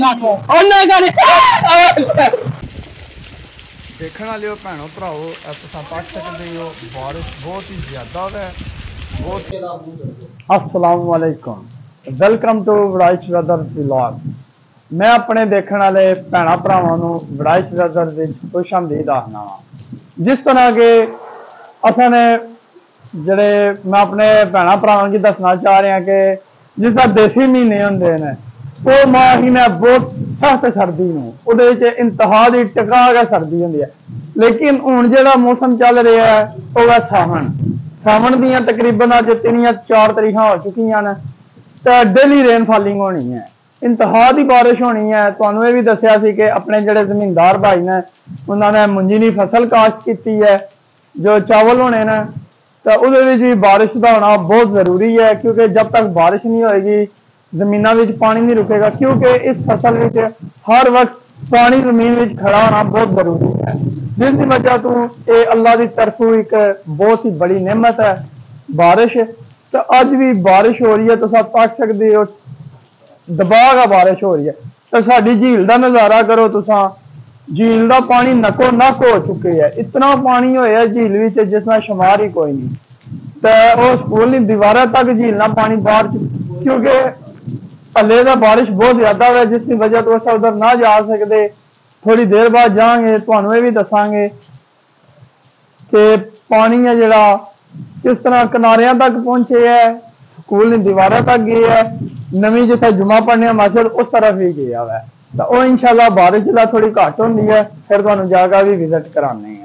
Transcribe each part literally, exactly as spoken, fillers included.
देखने वाले भैनों भराओ तुम पढ़ सकते हो बारिश बहुत ही ज्यादा है। अस्सलाम वालेकुम, welcome to Waraich brothers vlogs. मैं अपने देखने वाले भैनों भरावां नूं वड़ाइच ब्रदर्स विच खुश आमदीद आखना वा। जिस तरह के असां ने जिहड़े मैं अपने भैनों भरावां की दसना चाह रहा कि जिस तरह देसी महीने होंदे ने वो महीना बहुत सख्त सर्दी नूं उहदे विच इंतहा दी टका के सर्दी होंदी है। लेकिन हुण जिहड़ा मौसम चल रहा है वो है सावन। सावन दियां तकरीबन अज तीन या चार तरीखां हो चुकियां ने तो डेली रेन फॉलिंग होनी है, इंतहा दी बारिश होनी है। तुहानूं ये भी दस्सिया सी कि अपने जिहड़े जमींदार भाई ने उन्होंने मुंजी दी फसल काश्त की है जो चावल होने ने, तो उहदे विच भी बारिश का होना बहुत जरूरी है क्योंकि जब तक बारिश नहीं होएगी जमीनों में पानी नहीं रुकेगा। क्योंकि इस फसल में हर वक्त पानी जमीन में खड़ा होना बहुत जरूरी है, जिसकी वजह तो ये अल्लाह की तरफों एक बहुत ही बड़ी नेमत है बारिश। तो अज भी बारिश हो रही है तो सब तक सकते हो दबाव का बारिश हो रही है। तो साड़ी झील का नज़ारा करो, तुसा झील का पानी नको नक हो चुके है, इतना पानी होया झील विच जिसका शुमार ही कोई नहीं। तो वो स्कूल नहीं दीवार तक झील ना पानी बाहर, क्योंकि हले तो बारिश बहुत ज्यादा है जिसकी वजह तो अस उधर ना जा सकते। थोड़ी देर बाद जाएंगे तो ये भी दसांगे कि पानी है जरा किस तरह किनारियां तक पहुंचे है, स्कूल ने दीवार तक गए है, नवी जिथे जुमा पढ़ने मस्जिद उस तरफ ही गया है। तो वह इंशाल्लाह बारिश जरा थोड़ी घट होंगी है, फिर तुहानूं जाकर भी विजिट कराने।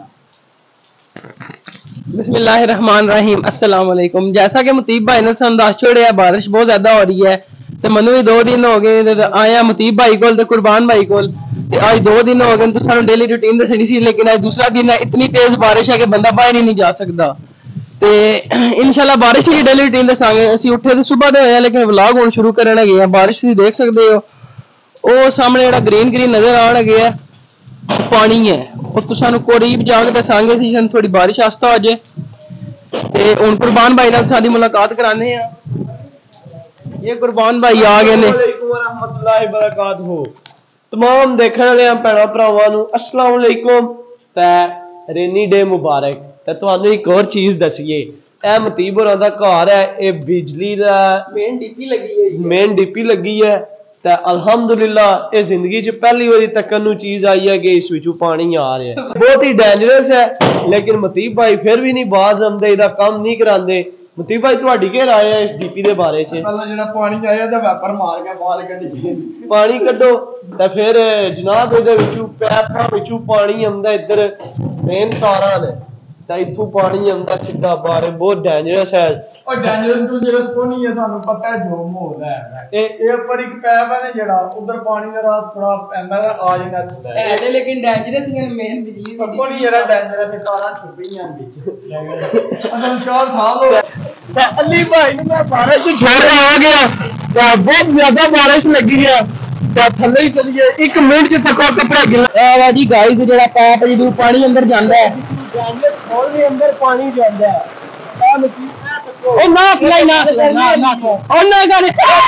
बिस्मिल्लाहिर्रहमानिर्रहीम, अस्सलाम वालेकुम। जैसा कि मुतीब भाई ने संदास छोड़िया बारिश बहुत ज्यादा हो रही है तो मनु भी दो दिन हो गए आया मुतीब भाई को कुरबान भाई को आज दो दिन हो गए तो सानू डेली रूटीन दसनी सी, लेकिन आज दूसरा दिन है, इतनी तेज बारिश है कि बंदा बाहर ही नहीं जा सकता। तो इंशाल्लाह बारिश की डेली रूटीन दसांगे। असं उठे तो सुबह तो होया लेकिन व्लॉग हुण शुरू करन लगे हैं। बारिश तुसीं देख सकते हो वो सामने जिहड़ा ग्रीन ग्रीन नजर आउण लगे है पानी है, वो तुसानू करीब जाके दसांगे सी थोड़ी बारिश आस्ता हो जाए। ते हुण कुरबान भाई नाल साडी मुलाकात कराने हैं। ये कुरबान भाई आ गए ने। रहमतुल्लाहि बरकातहू। तमाम देखने वाले भैनों भरावां नूं अस्सलाम वालेकुम ते रेनी डे मुबारक। ते तुहानूं एक और चीज़ दसीए, ए मुतीब होरां दा घर है, ये बिजली दा मेन डीपी लगी है, मेन डीपी लगी है। ते अल्हम्दुलिल्लाह ये जिंदगी च पहली बारी तकन नूं चीज़ आई है कि इस विचों पानी आ रहा है। बहुत ही डेंजरस है, लेकिन मुतीब भाई फिर भी नहीं बाज आंदे, इहदा काम नहीं करांदे। मुतीब भाई तुहाडी क्या राय है इस डीपी के बारे च? जिहड़ा पानी आया तो वैपर मार के बाहर कड्ढी पानी कड्ढो ते फिर जनाब इहदे विचों पैपां विचों पानी आंदा, इधर मेन तारां ने ते इत्थों पानी आंदा सीधा बाहर। बहुत डेंजरस है और डेंजरस टू जेरस को नहीं है, सानू पता है जो माहौल है। ए ए ऊपर एक पैप है ना जेड़ा उधर पानी दा रात थोड़ा पैंदा है आ जांदा थोड़ा है ते, लेकिन डेंजरस ही मेन बिजली दी को नहीं जेड़ा डेंजरस है तारां छुपीयां विच असन चार साल हो गए। अली भाई ने बारिश छोड़ आ गया तो बहुत ज्यादा बारिश लगी है तो थल्ले ही चलिए एक मिनट च तक कपड़ा गिला आ जी गाइस जेड़ा पैप जो पानी अंदर जांदा है खोल के अंदर पानी जांदा है। आ मकीन है तको ओ ना अप्लाई ना ना ना ओ ना कर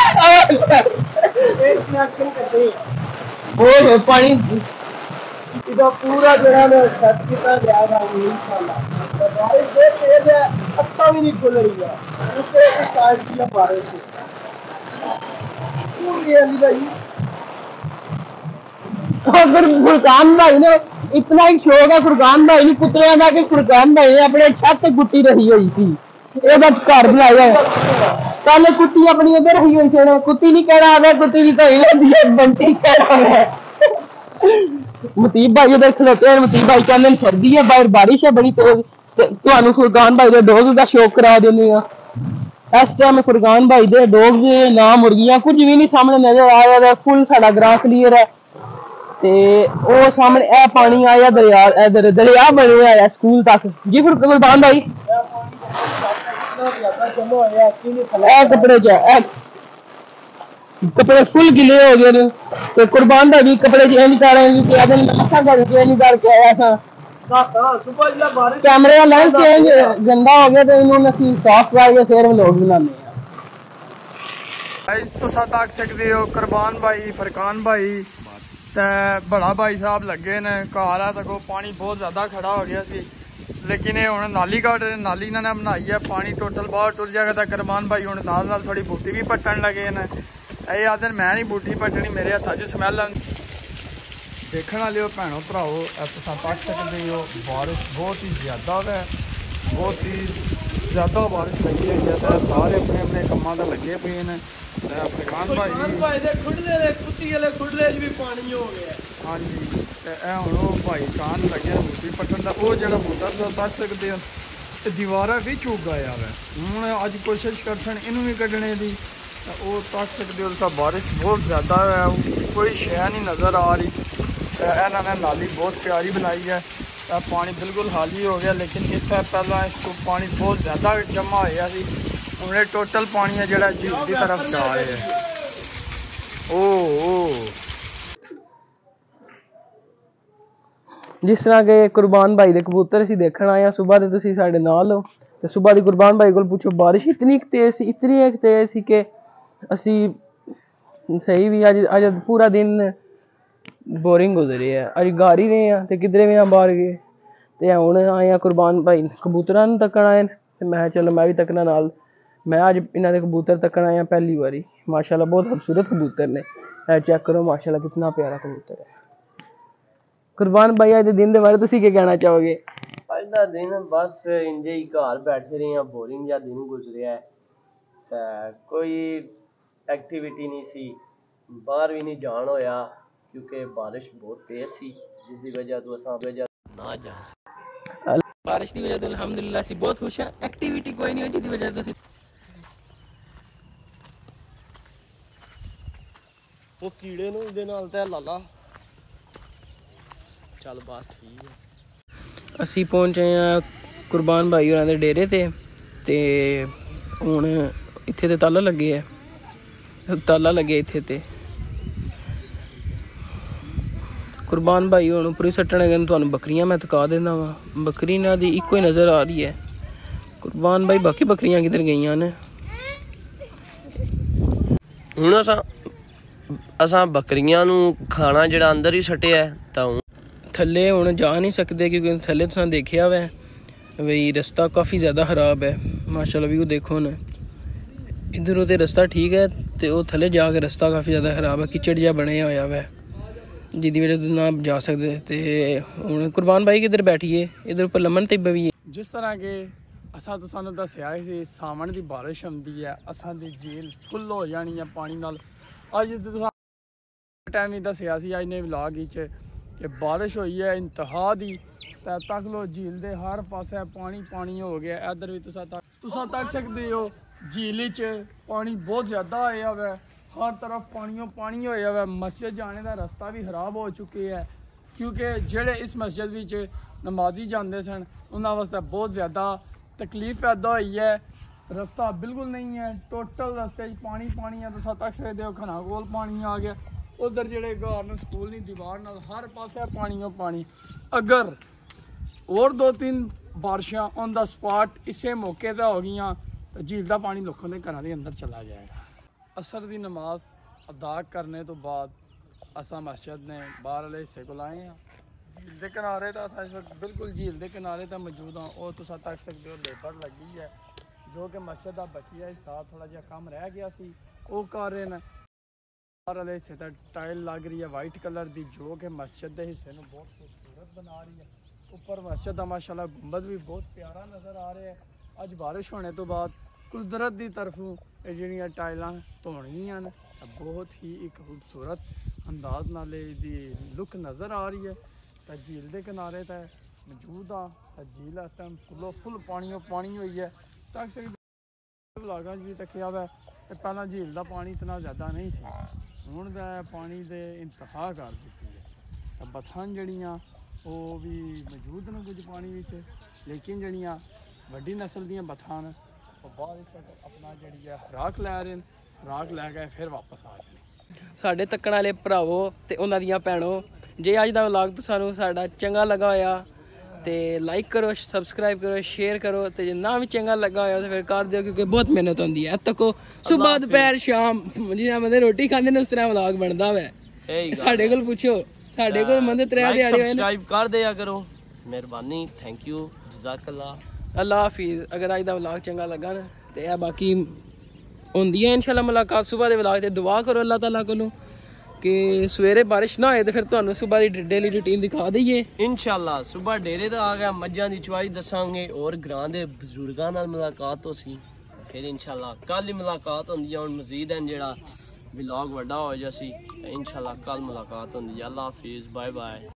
एक कनेक्शन करते ओ पानी इधर पूरा जगह में सेट किया जाएगा इंशाल्लाह। तो बारिश बहुत तेज है, पत्ता भी नहीं खुल रही है, उसके इस साइड की बारिश पूरी अली भाई। अगर फुरकान भाई ने इतना एक शौक है फुरकान भाई ने पुतलियां का कि फुरकान भाई ने अपने छत गुट्टी रही हुई सी, ये बस घर बनाया पहले कुत्ती अपनी उधर रही हुई सी, कुत्ती नहीं कहना आवे कुत्ती की धोई लेंदी है बंटी कहना है। मुतीब भाई उधर खलोते हैं, मुतीब भाई कहते सर्दी है बाहर बारिश है बड़ी तेज, तुहानू फुरकान भाई दे डॉग का शौक करा देने इस टाइम। फुरकान भाई दे डॉग्स ना मुर्गियां कुछ भी नहीं सामने नजर आ रहा है, फुल साडा ग्रां क्लीयर है। ते ओ सामने ए पानी आया दरिया, इधर दरिया बने हुआ है स्कूल तक जी। फिर कुरबान भाई ए कपड़े च कपड़े फुल गिले हो गए तो कुरबान भाई भी कपड़े चेंज कर रहे हैं कि मसा घर चेंज करके आया सा। कैमरे का लेंस चेंज गंदा हो गया तो इन्होंने साफ करके फिर व्लॉग बनाने। तुसा तक सकते हो कुरबान भाई, फरकान भाई ते बड़ा भाई साहब लगे ने घर है। तको पानी बहुत ज़्यादा खड़ा हो गया सी, लेकिन ये हुण नाली कट नाली इन्होंने बनाई है, पानी टोटल बाहर टुर जाएगा। तो कुरबान भाई हुण नाल नाल थोड़ी बूटी भी पट्टन लगे ने। ये आखदे मैं नहीं बूटी पट्टनी, मेरे हत्था च स्मैल देखने वाले भैनों भराओ तुम तक सकते हो। बारिश बहुत ही ज़्यादा है, बहुत ही ज़्यादा बारिश लगी है। सारे अपने अपने कामों का लगे पे हैं। फरकान भाई दे खुडले दे कुत्ती वाले खुडले च भी पानी हो गया। हाँ जी, हूँ भाई कान लगे बूटी पट्टन का। वो जो बूटा तुम तक सकते हो, दीवारा भी चुग गया है। हूँ अज कोशिश करसन इनू भी कड्ढने की, वो तक सकते हो। बारिश बहुत ज़्यादा है, कोई शह नहीं नज़र आ रही। इन्होंने नाली बहुत प्यारी बनाई है, पानी बिल्कुल खाली हो गया, लेकिन इससे पहला इसको पानी बहुत ज़्यादा जमा होया सी। हमने टोटल पानी है जोड़ा झील की तरफ जा रहे हैं। ओ ओ जिस तरह के कुरबान भाई दे कबूतर असीं देखण आए हैं सुबह दे, तुसीं साडे नाल हो ते सुबह दी कुरबान भाई कोल पुछो बारिश इतनी तेज सी, इतनी तेज सी कि असीं सही भी अज अज पूरा दिन बोरिंग गुजरी है। अज घर ही रहे हैं तो किधरे भी ना बाहर गए। तो हुण आए हैं कुरबान भाई कबूतरां नूं तक्कण आए ते मैं चलो मैं भी तक्कना नाल। मैं अज इन्हां दे कबूतर तक्कण आया पहली बारी। माशाल्लाह बहुत खूबसूरत कबूतर ने, चेक करो माशाल्लाह कितना प्यारा कबूतर है। कुरबान भाई अज दे दिन दे बारे तुसीं क्या कहना चाहोगे? अज दा दिन बस इंजे ही घर बैठे रहे हैं, बोरिंग जा दिन गुजरिया है। ते कोई एक्टिविटी नहीं सी, बाहर भी नहीं जान होया क्योंकि बारिश बहुत तेज सी, जिसकी वजह तो असां वजह ना जा सके। बारिश की वजह तो अल्हम्दुलिल्लाह सी बहुत खुश है। एक्टिविटी कोई नहीं हुई जिसकी वजह तो वो कीड़े नूं दे नाल ते लाला चल बस ठीक है। असी पहुंचे हैं कुरबान भाई होरां दे डेरे ते ते हुण इत्थे ते ताला लगे है, ताला लगे इत्थे ते कुरबान भाई हुण उपर ही सट्टण गए। तुहानूं बकरियां मैं तका देना वा, बकरी इन्हां दी इक्को ही नज़र आ रही है। कुरबान भाई बाकी बकरियां किधर गईयां ने? हुण असां असां बकरियां नूं खाना जिहड़ा अंदर ही सट्टिया है, तां थल्ले हुण जा नहीं सकते क्योंकि थल्ले तुसां देखिया वै बई रस्ता काफ़ी ज़्यादा खराब है। माशाल्लाह व्यू देखो न, इधरों ते रस्ता ठीक है तो वो थल्ले जाके रस्ता काफ़ी ज़्यादा खराब है, किचड़ जिहा बने होया वै जिदी वजह तो ना जा सकते। तो हुण कुरबान भाई किधर बैठिए, इधर उपर लमन तिब्बे भी है। जिस तरह के असां तुसानूं दस्सिया सी सावन दी बारिश आउंदी है, असां दी झील फुल हो जानी है पानी नाल। अज तुसां टाइम ही दस्सिया सी अज ने व्लॉग विच कि बारिश हुई है इंतहा दी। ते तक लो झील दे हर पासे पानी पानी हो गया। इधर भी तुसां तक तुसां तक सकदे हो झील च पानी बहुत ज़्यादा आया वै, हर तरफ पानियों पानी होया वै। मस्जिद जाने का रास्ता भी खराब हो चुके है क्योंकि जेड़े इस मस्जिद विच नमाजी जाते सन उन्होंने वास्ते बहुत ज़्यादा तकलीफ पैदा हुई है। रास्ता बिल्कुल नहीं है, टोटल रास्ते पानी पानी है। तुसां तक सकदे हो घना कोल पानी आ गया। उधर जेड़े घर न स्कूल नहीं दीवार नाल हर पासे पानी पानी। अगर और दो तीन बारिशां ऑन द स्पॉट इसे मौके पर हो गई तो झील का पानी लोगों के घरों के अंदर चला जाएगा। असर की नमाज अदा करने तो बाद असा मस्जिद ने बाहर वाले हिस्से को आए हैं। झील के किनारे तो अस इस वक्त बिल्कुल झील के किनारे तो मौजूद हाँ। और तुम तक सकते हो लेबर लगी है जो कि मस्जिद का बची है हिस्सा थोड़ा जहा कम रह गया सी वो कर रहे हैं। बाहर वाले हिस्से तक टाइल लग रही है वाइट कलर की जो कि मस्जिद के हिस्से में बहुत खूबसूरत बना रही है। ऊपर मस्जिद का माशाल्लाह गुंबद भी बहुत प्यारा नज़र आ रहा है। अज बारिश होने तो बाद कुदरत की तरफों ये जिहड़ियां टाइलां धोणियां ने बहुत ही एक खूबसूरत अंदाज नाल दी लुक नज़र आ रही है। तो झील के किनारे तो मौजूद हाँ। तो झील इस टाइम फुलो फुल पानी पानी हुई है। तक ब्लॉगां भी तकिया वै पहला झील का पानी इतना ज़्यादा नहीं सी, हुण दा पानी दे इंतहा कर दी है। तो बथां जड़ियाँ वो भी मौजूद ने कुछ पानी विच, लेकिन जड़ियाँ वड्डी नस्ल दीयां बथां ने वो बाद इस वक्त अपना जी है खुराक लै रहे हैं, खुराक लैके फिर वापस आ जाने। साढ़े तक्कण वाले भरावो ते उन्हां दियां भैणों, जे अज दा व्लॉग तुसानूं साडा चंगा लगा होया ਤੇ ਲਾਈਕ ਕਰੋ ਸਬਸਕ੍ਰਾਈਬ ਕਰੋ ਸ਼ੇਅਰ ਕਰੋ ਤੇ ਜੇ ਨਾ ਵੀ ਚੰਗਾ ਲੱਗਾ ਹੋਇਆ ਤਾਂ ਫਿਰ ਕਰ ਦਿਓ ਕਿਉਂਕਿ ਬਹੁਤ ਮਿਹਨਤ ਹੁੰਦੀ ਹੈ। ਤੱਕੋ ਸਵੇਰ ਦੁਪਹਿਰ ਸ਼ਾਮ ਜਿਵੇਂ ਬੰਦੇ ਰੋਟੀ ਖਾਂਦੇ ਨੇ ਉਸ ਤਰ੍ਹਾਂ ਵਲੌਗ ਬਣਦਾ ਵਾ। ਸਾਡੇ ਕੋਲ ਪੁੱਛੋ ਸਾਡੇ ਕੋਲ ਮੰਦੇ ਤਰਿਆ ਦੇ ਆ ਰਹੇ ਨੇ। ਸਬਸਕ੍ਰਾਈਬ ਕਰ ਦਿਆ ਕਰੋ ਮਿਹਰਬਾਨੀ ਥੈਂਕ ਯੂ ਜਜ਼ਾਕੱਲਾ ਅੱਲਾ ਹਾਫਿਜ਼। ਅਗਰ ਅੱਜ ਦਾ ਵਲੌਗ ਚੰਗਾ ਲੱਗਾ ਨਾ ਤੇ ਆ ਬਾਕੀ ਹੁੰਦੀ ਹੈ ਇਨਸ਼ਾਅੱਲਾ ਮੁਲਾਕਾਤ ਸਵੇਰ ਦੇ ਵਲੌਗ ਤੇ ਦੁਆ ਕਰੋ ਅੱਲਾਹ ਤਾਲਾ ਕੋਲੋਂ कि सवेरे बारिश ना होए तो फिर तुहानू सुबह की डेली रूटीन दिखा दईए इंशाअल्लाह। सुबह डेरे तो आ गया मज्जां दी चवाई दसांगे और ग्रां दे बजुर्गां नाल मुलाकात होसी फिर इंशाअल्लाह कल ही मुलाकात होंदी है। हुण मजीद है जेड़ा व्लॉग वड्डा हो जासी इंशाअल्लाह कल मुलाकात होंदी है। अल्लाह हाफिज़ बाय बाय।